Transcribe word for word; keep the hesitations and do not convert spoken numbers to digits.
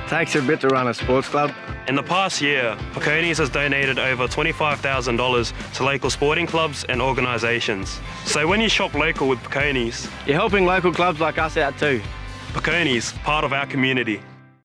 takes a bit to run a sports club. In the past year, Piccones has donated over twenty-five thousand dollars to local sporting clubs and organisations. So when you shop local with Piccones, You're helping local clubs like us out too. Piccones, part of our community.